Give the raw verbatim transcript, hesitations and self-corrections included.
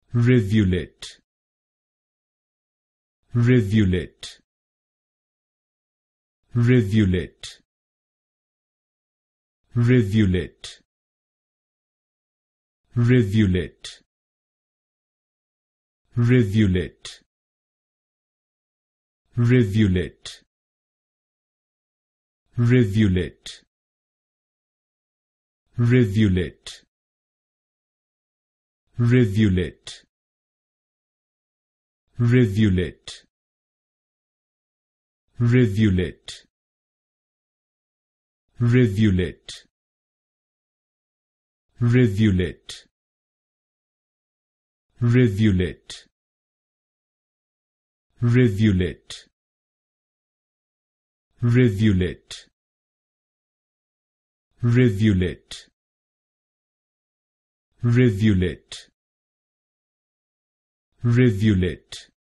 Rivulet, rivulet, rivulet, rivulet, rivulet, rivulet, rivulet, rivulet, rivulet, rivulet, rivulet, rivulet, rivulet, rivulet, rivulet, rivulet, rivulet, rivulet, rivulet, rivulet,